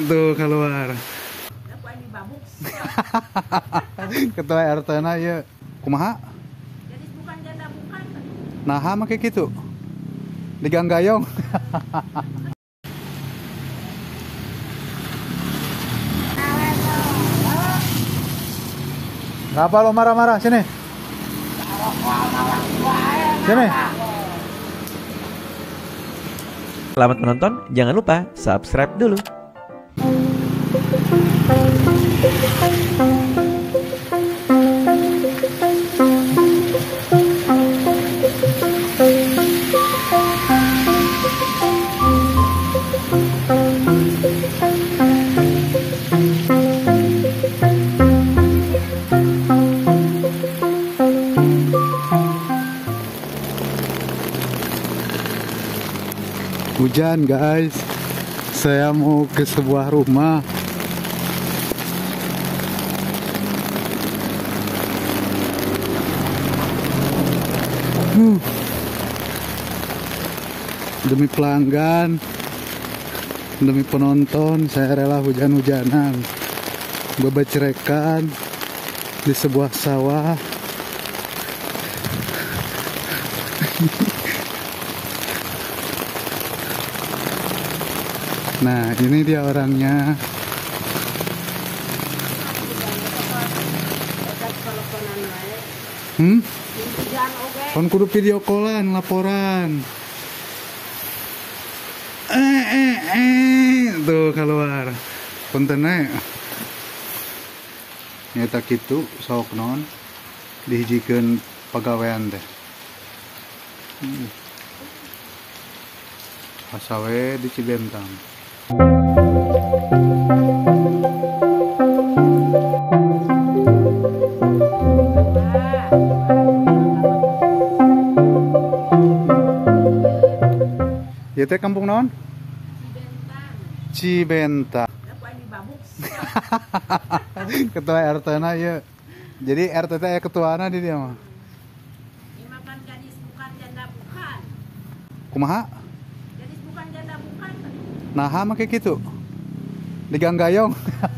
tuh keluar. Ketua RT na ya kumaha? Jadi bukan janda bukan. Nah, make gitu. Diganggayong. Ngapa lo marah-marah? Sini. Sini. Selamat menonton, jangan lupa subscribe dulu. Hujan guys, saya mau ke sebuah rumah. Demi pelanggan, demi penonton, saya rela hujan-hujanan, bebecerekan di sebuah sawah. Nah, ini dia orangnya. Kon kudu video callan laporan. Tuh keluar. Kontennya nyata kitu sok non dihijikeun pagawean teh. Asawe di Cibentang. Ya teh kampung naon? Cibentang. Ketua RT na ya. Jadi RT teh ketuana di dia mah. Makan gadis bukan janda bukan. Kumaha? Gadis bukan janda bukan. Nah, make gitu. Diganggayong.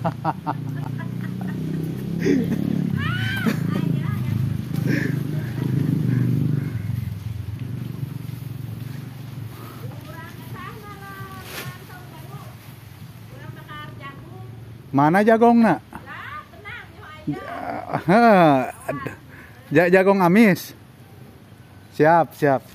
Mana jagongna? Jagong amis. Siap.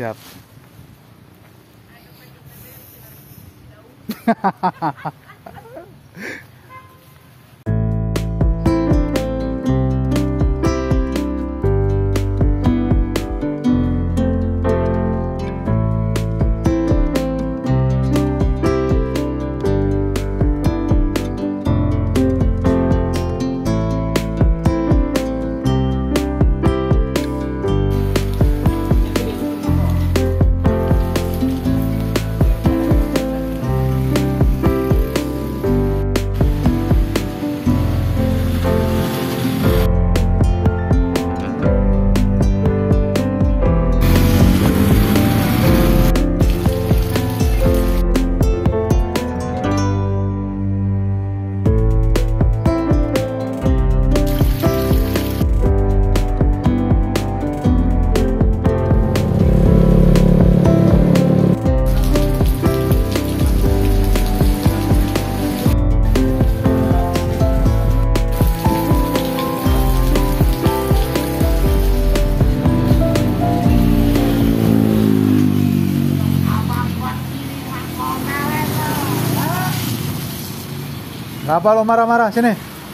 Ngapa lo marah-marah? Sini.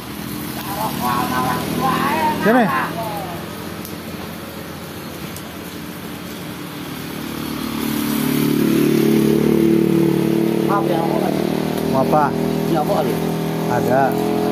Sini. Maaf ya, Mau apa? ini apa kali? Ada.